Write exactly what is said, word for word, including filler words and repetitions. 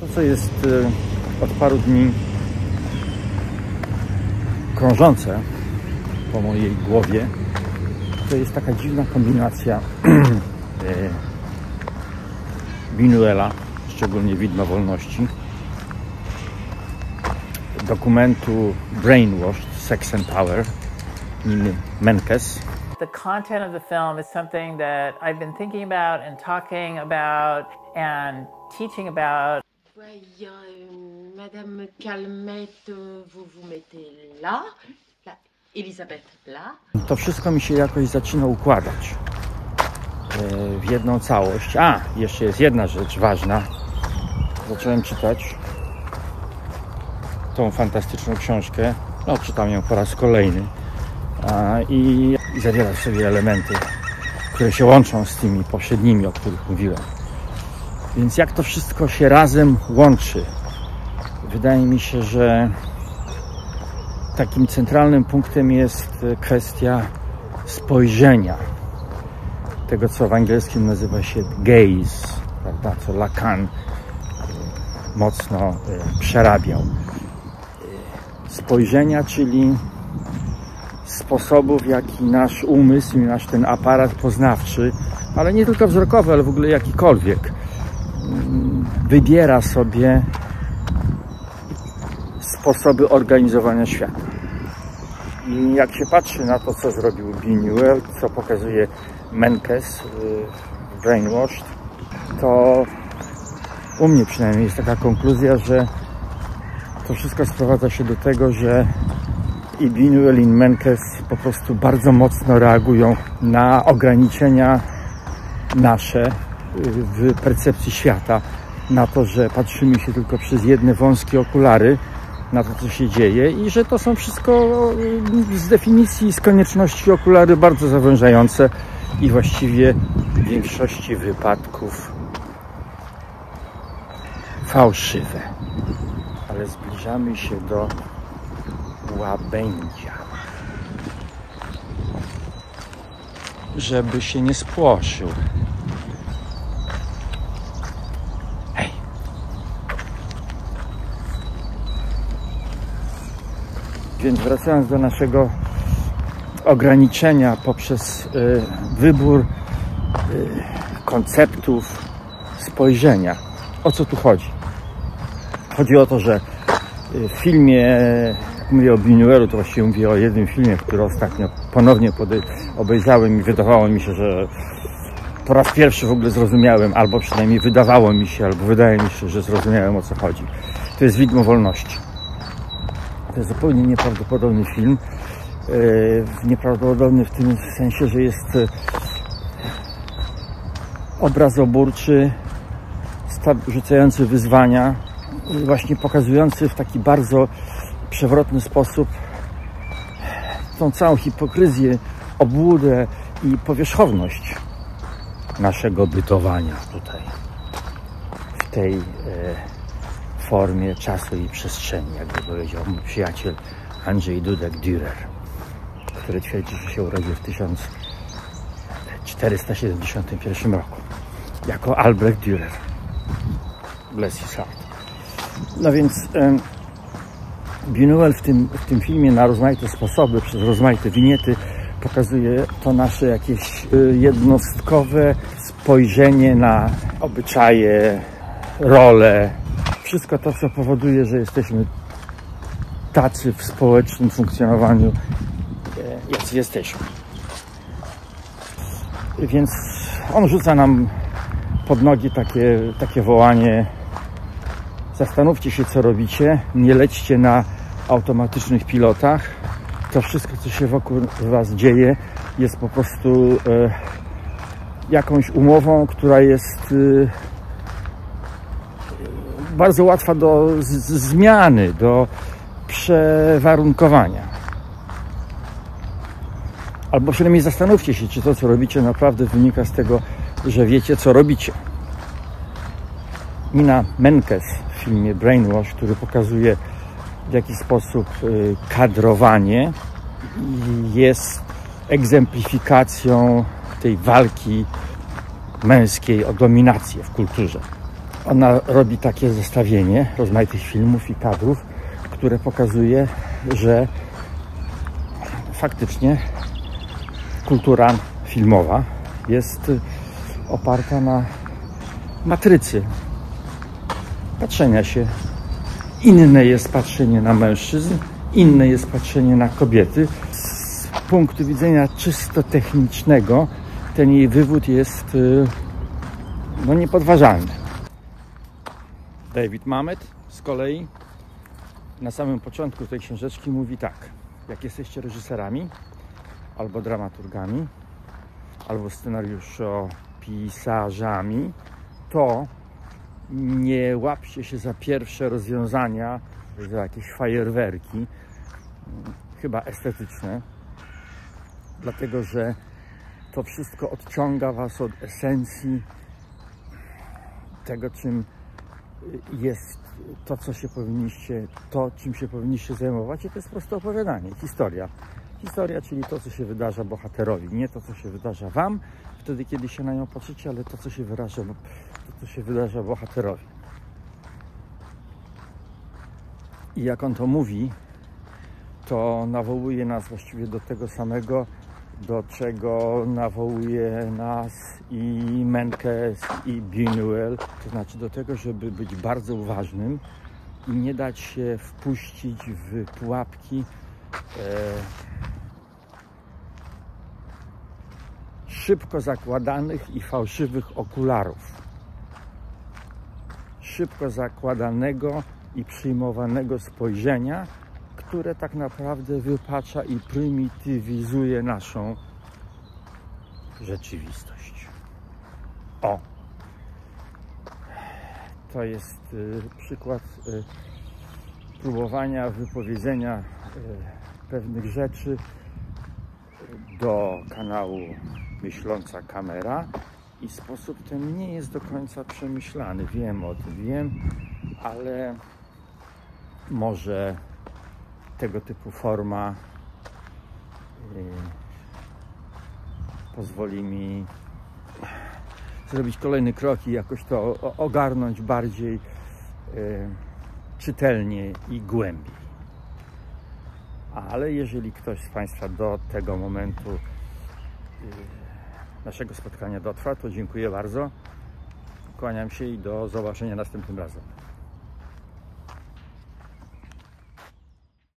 To, co jest od paru dni krążące po mojej głowie, to jest taka dziwna kombinacja Buñuela, szczególnie Widma Wolności, dokumentu Brainwashed, Sex and Power, Niny Menkes. The content of the film is something that I've been thinking about and talking about and teaching about. Voyons, Madame Calmette, vous vous mettez là, là, Elisabeth là. To wszystko mi się jakoś zaczyna układać w jedną całość. A, jeszcze jest jedna rzecz ważna. Zacząłem czytać tą fantastyczną książkę. No, czytam ją po raz kolejny. A, i, i zawiera w sobie elementy, które się łączą z tymi poprzednimi, o których mówiłem. Więc jak to wszystko się razem łączy? Wydaje mi się, że takim centralnym punktem jest kwestia spojrzenia. Tego, co w angielskim nazywa się gaze, prawda? Co Lacan mocno przerabiał. Spojrzenia, czyli sposobów, w jaki nasz umysł i nasz ten aparat poznawczy, ale nie tylko wzrokowy, ale w ogóle jakikolwiek, wybiera sobie sposoby organizowania świata. I jak się patrzy na to, co zrobił Buñuel, co pokazuje Menkes w Brainwashed, to u mnie przynajmniej jest taka konkluzja, że to wszystko sprowadza się do tego, że i Buñuel, i Menkes po prostu bardzo mocno reagują na ograniczenia nasze w percepcji świata, na to, że patrzymy się tylko przez jedne wąskie okulary na to, co się dzieje i że to są wszystko z definicji, z konieczności okulary bardzo zawężające i właściwie w większości wypadków fałszywe. Ale zbliżamy się do łabędzia. Żeby się nie spłoszył. Hej. Więc wracając do naszego ograniczenia poprzez y, wybór y, konceptów spojrzenia. O co tu chodzi? Chodzi o to, że w filmie, jak mówię o Buñuelu, to właściwie mówię o jednym filmie, który ostatnio ponownie obejrzałem i wydawało mi się, że po raz pierwszy w ogóle zrozumiałem, albo przynajmniej wydawało mi się, albo wydaje mi się, że zrozumiałem, o co chodzi. To jest Widmo Wolności. To jest zupełnie nieprawdopodobny film. Nieprawdopodobny w tym sensie, że jest obrazoburczy, rzucający wyzwania, właśnie pokazujący w taki bardzo przewrotny sposób tą całą hipokryzję, obłudę i powierzchowność naszego bytowania tutaj, w tej e, formie czasu i przestrzeni, jakby powiedział mój przyjaciel Andrzej Dudek-Dürer, który twierdzi, że się urodził w tysiąc czterysta siedemdziesiątym pierwszym roku jako Albrecht Dürer. Bless his heart. No więc um, Buñuel w tym, w tym filmie na rozmaite sposoby, przez rozmaite winiety pokazuje to nasze jakieś y, jednostkowe spojrzenie na obyczaje, role. Wszystko to, co powoduje, że jesteśmy tacy w społecznym funkcjonowaniu, y, jacy jesteśmy. Więc on rzuca nam pod nogi takie, takie wołanie: zastanówcie się, co robicie, nie lećcie na automatycznych pilotach. To wszystko, co się wokół was dzieje, jest po prostu e, jakąś umową, która jest e, bardzo łatwa do z, z zmiany, do przewarunkowania. Albo przynajmniej zastanówcie się, czy to, co robicie, naprawdę wynika z tego, że wiecie, co robicie. Nina Menkes w filmie Brainwash, który pokazuje, w jaki sposób kadrowanie jest egzemplifikacją tej walki męskiej o dominację w kulturze. Ona robi takie zestawienie rozmaitych filmów i kadrów, które pokazuje, że faktycznie kultura filmowa jest oparta na matrycy patrzenia się. Inne jest patrzenie na mężczyzn, inne jest patrzenie na kobiety. Z punktu widzenia czysto technicznego ten jej wywód jest no, niepodważalny. David Mamet z kolei na samym początku tej książeczki mówi tak: jak jesteście reżyserami albo dramaturgami, albo scenariuszopisarzami, to nie łapcie się za pierwsze rozwiązania, za jakieś fajerwerki, chyba estetyczne, dlatego że to wszystko odciąga was od esencji tego, czym jest to, co się powinniście, to, czym się powinniście zajmować, i to jest po prostu opowiadanie, historia. Historia, czyli to, co się wydarza bohaterowi, nie to, co się wydarza wam, wtedy, kiedy się na nią patrzycie, ale to, co się wydarza, to, co się wydarza bohaterowi. I jak on to mówi, to nawołuje nas właściwie do tego samego, do czego nawołuje nas i Menkes, i Buñuel, to znaczy do tego, żeby być bardzo uważnym i nie dać się wpuścić w pułapki e, szybko zakładanych i fałszywych okularów. Szybko zakładanego i przyjmowanego spojrzenia, które tak naprawdę wypacza i prymitywizuje naszą rzeczywistość. O! To jest y, przykład y, próbowania wypowiedzenia y, pewnych rzeczy do kanału Myśląca Kamera i sposób ten nie jest do końca przemyślany. Wiem o tym, wiem, ale może tego typu forma yy, pozwoli mi zrobić kolejny krok i jakoś to ogarnąć bardziej yy, czytelnie i głębiej. Ale jeżeli ktoś z Państwa do tego momentu yy, naszego spotkania dotrwa, to dziękuję bardzo. Kłaniam się i do zobaczenia następnym razem.